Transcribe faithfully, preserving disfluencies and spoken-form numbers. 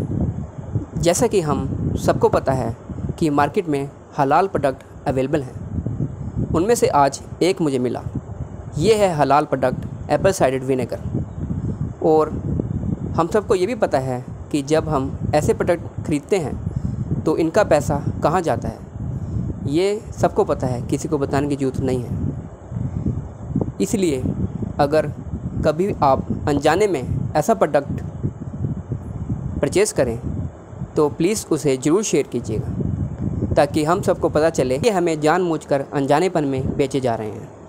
जैसा कि हम सबको पता है कि मार्केट में हलाल प्रोडक्ट अवेलेबल हैं, उनमें से आज एक मुझे मिला। ये है हलाल प्रोडक्ट एप्पल साइडर विनेगर। और हम सबको ये भी पता है कि जब हम ऐसे प्रोडक्ट ख़रीदते हैं तो इनका पैसा कहाँ जाता है, ये सबको पता है, किसी को बताने की ज़रूरत नहीं है। इसलिए अगर कभी आप अनजाने में ऐसा प्रोडक्ट परचेज़ करें तो प्लीज़ उसे ज़रूर शेयर कीजिएगा, ताकि हम सबको पता चले कि हमें जानबूझकर अनजानेपन में बेचे जा रहे हैं।